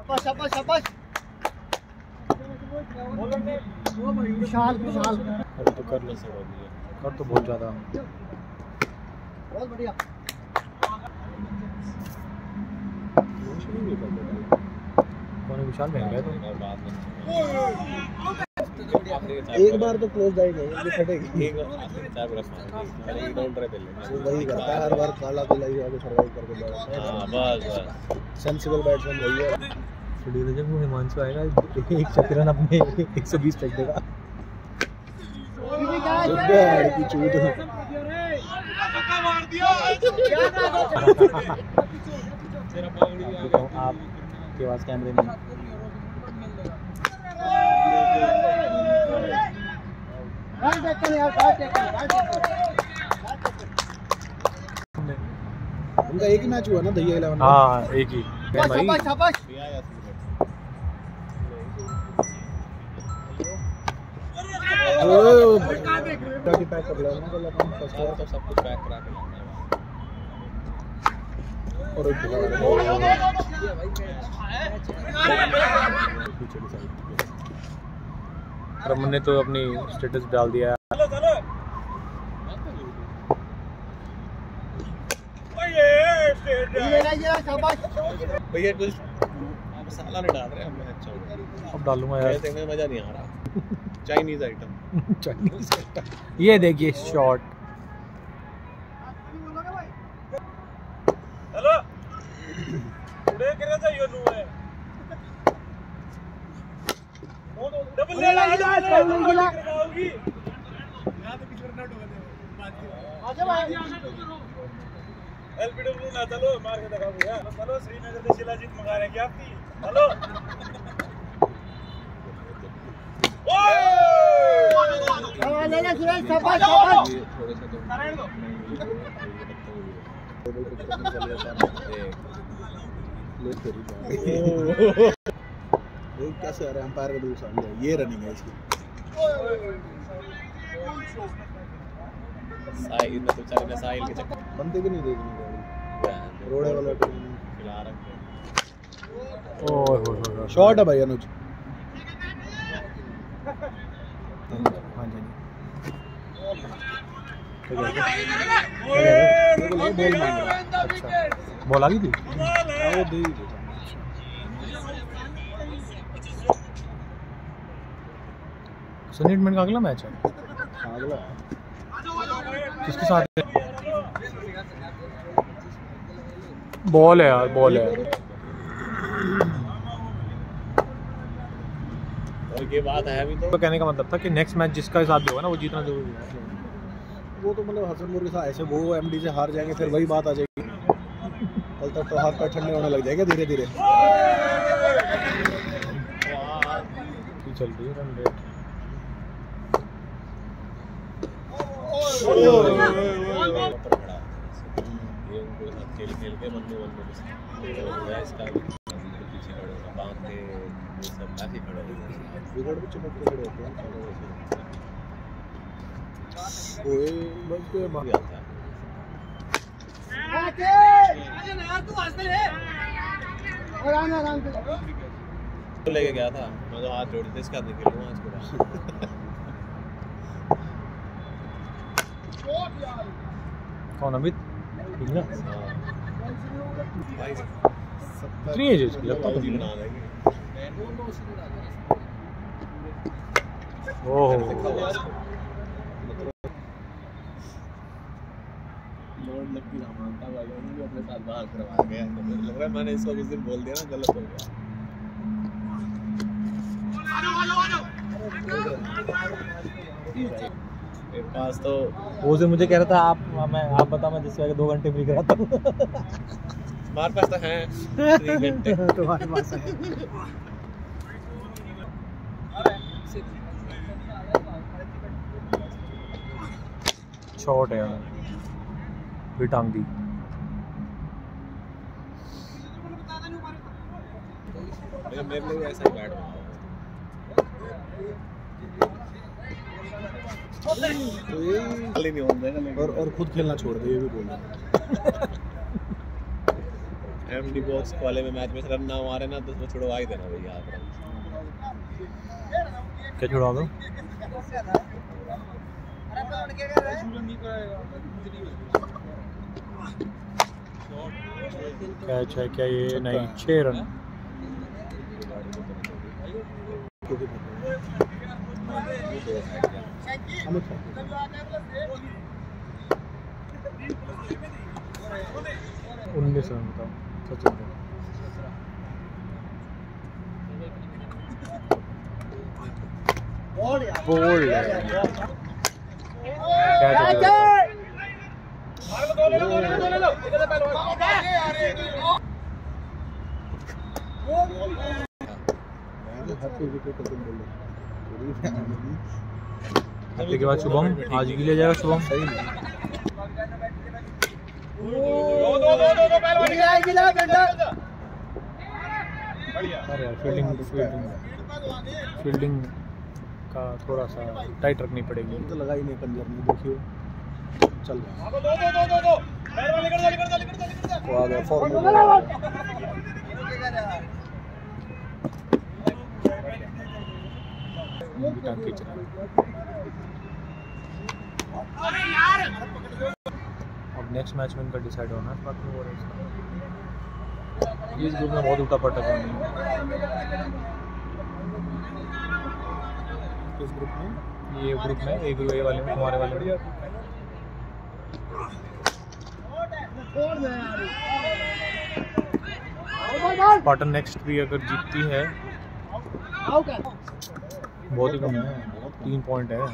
शाबाश शाबाश शाबाश। विशाल विशाल तो कर ले सर, कर तो बहुत ज़्यादा। बहुत बढ़िया। कौन विशाल में गया तो एक बार तो क्लोज जाएगा, ये फटेगी। एक बार काउंटर पे ले वही करता है हर बार, काला काला ही आगे सर्वाइव करके बैठा है। हां बस सेंसिबल बैट्समैन वही है। शेड्यूल जब वो हिमांशु आएगा एक चक्रन अपने 120 फेंक देगा। बैट की चूत मार दिया। आपके पास कैमरे में उनका एक ही मैच हुआ ना दहिया 11 में। हाँ एक ही शाबाश शाबाश। पैक कर लिया ना, कल अपन फर्स्ट तो सब कुछ पैक करा के लाना है। और रमन ने तो अपनी स्टेटस डाल दिया। भैया कुछ मसाला नहीं डाल रहे हम। अच्छा अब डालूंगा यार, देखने में मजा नहीं आ रहा। Chinese item Chinese item. ये देखिए शॉट। हेलो उड़े कर रहा था यो नु है डबल ले ला होगी यहां तो कुछ करना होगा। आजा भाई एलबीडब्ल्यू ना चलो मार के दिखाओ भैया। चलो श्रीनगर से शिलाजीत मंगा रहे हैं क्या आपकी। हेलो ले ले सुरेश शाबाश शाबाश। कैसे आ रहा है अंपायर का दूसरा, ये रनिंग है इसकी। साहिल ने तो चल गया, साहिल के चक्कर बनते भी नहीं देखनी गाड़ी रोड़े वाला खिला रखे। ओह शॉट है भाई अनुज। हाँ जी बॉल आ गई थी। वो दे ही सनी मिनट का अगला मैच है। अगला किसके साथ है? बॉल है यार, बॉल है। और ये बात है अभी तो कहने का मतलब था कि नेक्स्ट मैच जिसका साथ भी होगा ना वो जीतना जरूरी है। वो तो मतलब हसनपुर के साथ ऐसे वो एमडी से हार जाएंगे फिर वही बात आ जाएगी। कल तक तो हाथ पैर ठंडे होने लग जाएंगे धीरे धीरे। चल रही है रन रेट। ये उनको साथ खेल खेल के बंदे इसका पीछे खड़े होगा बांध के ये सब काफी खड़े होते हैं। विकेट पे चिपक के खड़े होते हैं। ओए बस के मार आता है। और आराम से तो लेके गया था मैं तो हाथ जोड़ दिए इसका नहीं खेलूंगा इसको। कौन अमित ठीक ना भाई 3 एज इसकी लगता है बना देंगे। ओह लॉर्ड लकी रामांता भाई उन्होंने भी अपने साथ बाहर करवा गया। लग रहा है मैंने इसको उस दिन बोल दिया ना, गलत हो गया। मेरे पास तो वो से मुझे कह रहा था आप बता मैं जिसके आगे 2 घंटे फ्री कराता हूँ। हमारे पास तो हैं 3 घंटे तुम्हारे पास है। शॉट है यार भी टांग दी। मेरे लिए ऐसा ही बैट और खुद खेलना छोड़ दे ये भी बोलना। एमडी बॉक्स वाले में मैच में रन ना मारे ना तो उसको छुड़वा ही देना भैया आप। क्या छुड़ा दो? कैच है क्या ये? नहीं, 6 रन। उन्नीस रन बताओ सचिन ने। बोल्ड हफ्ते के बाद शुभम आज ही ले जाएगा शुभम। सही नहीं यार, फील्डिंग का थोड़ा सा टाइट रखनी पड़ेगी। तो लगा ही नहीं पंजर में, देखियो चल तो आ गया फॉर्म में। अब नेक्स्ट मैच में इनका डिसाइड होना है, बाकी हो रहा है। इस ग्रुप में बहुत उल्टा पलटा करनी है। इस ग्रुप में, ये ग्रुप में, ए ग्रुप ए वाले में, हमारे वाले में स्पार्टन नेक्स्ट भी अगर जीतती है, बहुत ही कम है, 3 पॉइंट है।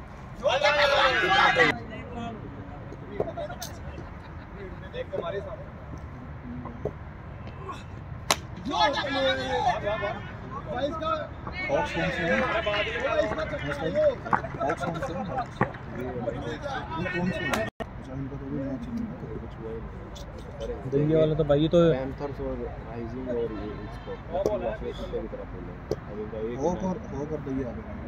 दिल्ली वाले तो भाई तो पैंथर्स और राइजिंग और ये इसको की तरफ बोले वो कर दिया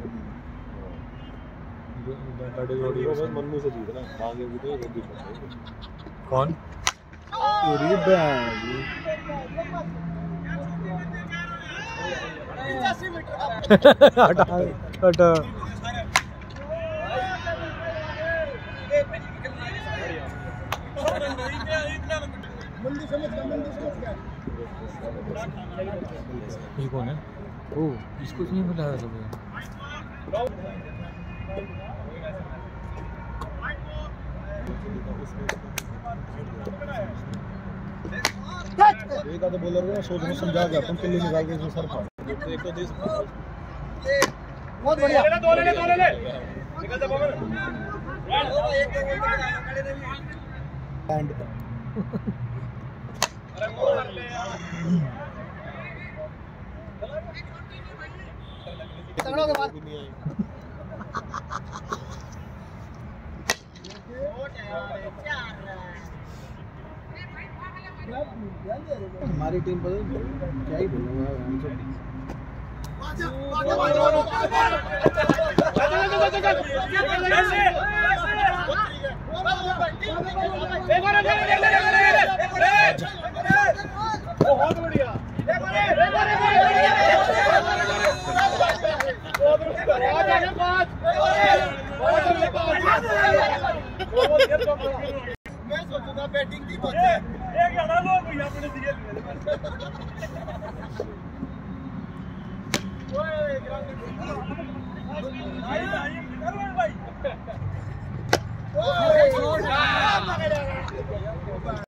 बस मन्नू से जीतना आगे भी तो कौन हटा ये कौन है? ओ इसको नहीं बुलाया था भैया। एक आधे बॉलर को सोच में समझा गया तुम किल्ली निकाल के इसमें सर फाड़ देखो दिस बहुत बढ़िया दो ले निकल जा बॉलर एंड तगड़ों के बाद हमारी टीम पर क्या ही बोलूँगा बहुत बढ़िया मैं सोचूंगा बैटिंग की बात है एक हटा लो भैया अपने दिए ओए ग्राउंड